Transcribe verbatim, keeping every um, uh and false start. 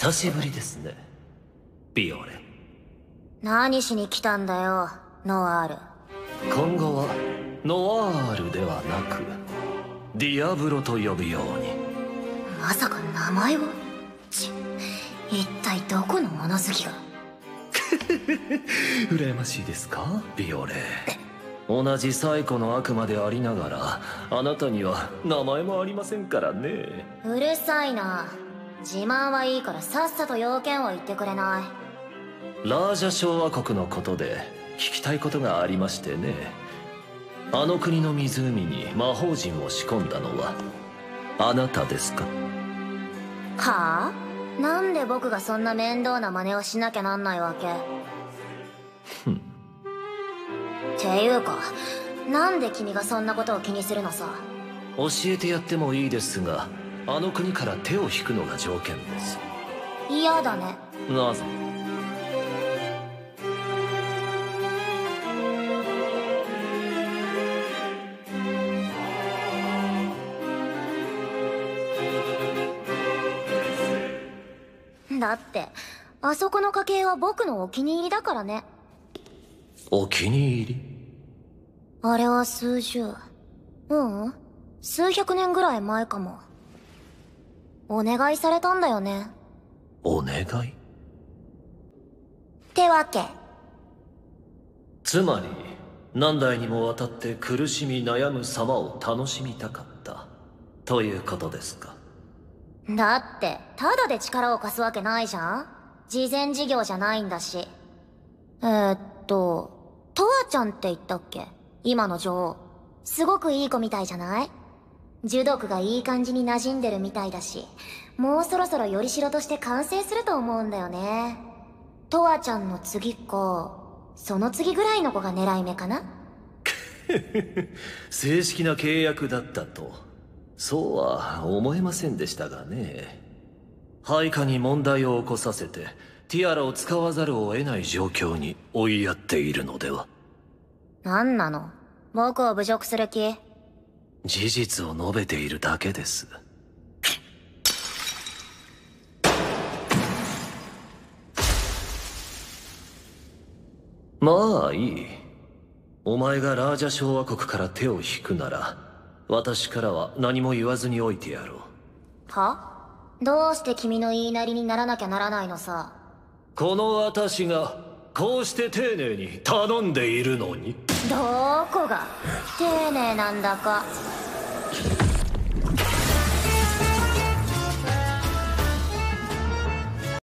久しぶりですね、ビオレ。 何しに来たんだよ、ノワール。 今後はノワールではなくディアブロと呼ぶように。 まさか名前を？ち一体どこの物好きが。 羨ましいですか、ビオレ。同じ最古の悪魔でありながらあなたには名前もありませんからね。 うるさいな。自慢はいいからさっさと要件を言ってくれない？ ラージャ小和国のことで聞きたいことがありましてね。あの国の湖に魔法陣を仕込んだのはあなたですか？ はあ？なんで僕がそんな面倒な真似をしなきゃなんないわけ？ ふん。 っていうか、なんで君がそんなことを気にするのさ？ 教えてやってもいいですが、あの国から手を引くのが条件です。 嫌だね。 なぜ？ だってあそこの家系は僕のお気に入りだからね。 お気に入り？ あれは数十、ううん数百年ぐらい前かも。お願いされたんだよね。 お願い？ ってわけ。 つまり何代にもわたって苦しみ悩む様を楽しみたかったということですか？ だってただで力を貸すわけないじゃん。慈善事業じゃないんだし。えー、っとトワちゃんって言ったっけ、今の女王。すごくいい子みたいじゃない？呪毒がいい感じに馴染んでるみたいだし、もうそろそろよりしろとして完成すると思うんだよね。トワちゃんの次かその次ぐらいの子が狙い目かな。 正式な契約だったとそうは思えませんでしたがね。配下に問題を起こさせてティアラを使わざるを得ない状況に追いやっているのでは。 何なの？僕を侮辱する気？ 事実を述べているだけです。まあいい。お前がラージャ小和国から手を引くなら私からは何も言わずにおいてやろう。 は？どうして君の言いなりにならなきゃならないのさ？ この私がこうして丁寧に頼んでいるのに。 どこが丁寧なんだか。